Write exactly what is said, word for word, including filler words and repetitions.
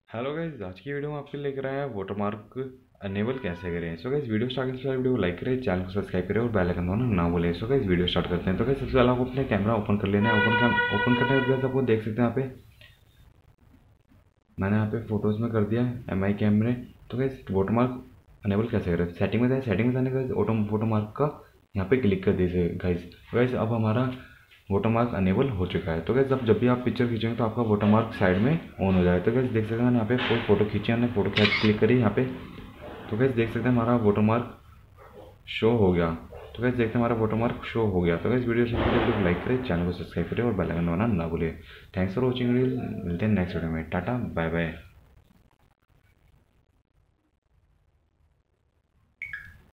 Hello guys, आज की video में आपके लिए लेकर आया है वाटरमार्क अनेबल कैसे करें। सो गाइस, वीडियो स्टार्ट करने से पहले वीडियो को लाइक करें, चैनल को सब्सक्राइब करें और बेल आइकन दबाना ना भूलें। सो गाइस, वीडियो स्टार्ट करते हैं। तो गाइस, सबसे पहले आपको अपने कैमरा ओपन कर लेना है। ओपन कर ओपन करने के बाद आपको देख सकते हैं यहाँ पे मैंने यहाँ पे फोटोज़ में कर दिया है एम आई कैमरे। तो गाइस, वाटरमार्क अनेबल कैसे करें, सेटिंग में जाए। सेटिंग में जाने के बाद ऑटो वाटरमार्क का यहाँ पे क्लिक कर दीजिए गाइस। गाइस, अब हमारा वाटरमार्क अनेबल हो चुका है। तो गैस अब जब भी आप पिक्चर खींचेंगे तो आपका वाटरमार्क साइड में ऑन हो जाए। तो गैस देख सकते हैं मैंने यहाँ पे कोई फोटो खींची, हमने फोटो क्लिक करी यहाँ पे। तो गैस देख सकते हैं हमारा वाटरमार्क शो हो गया। तो गैस देखते हैं हमारा वाटरमार्क शो हो गया। तो गैस वीडियो से वीडियो को लाइक करें, चैनल को सब्सक्राइब करें और बेल आइकन दबाना ना भूलिए। Thanks for watching video. मिलते हैं नेक्स्ट वीडियो में। Tata bye bye.